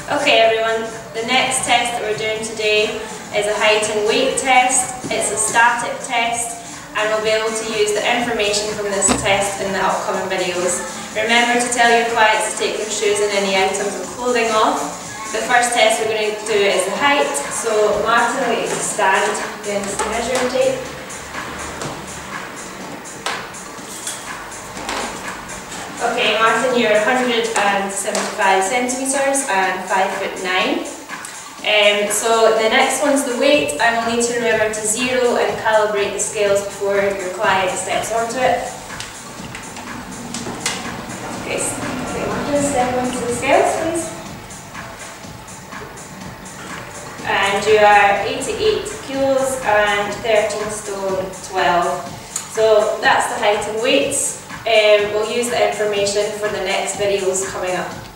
Okay everyone, the next test that we're doing today is a height and weight test. It's a static test and we'll be able to use the information from this test in the upcoming videos. Remember to tell your clients to take their shoes and any items of clothing off. The first test we're going to do is the height. So Martin, I'll get you to stand against the measuring tape. Okay, Martin, you're 175 centimetres and 5'9". So the next one's the weight, and we'll need to remember to zero and calibrate the scales before your client steps onto it. Okay, Martin, step onto the scales, please. And you are 88 kilos and 13 stone 12. So that's the height and weights. We'll use the information for the next videos coming up.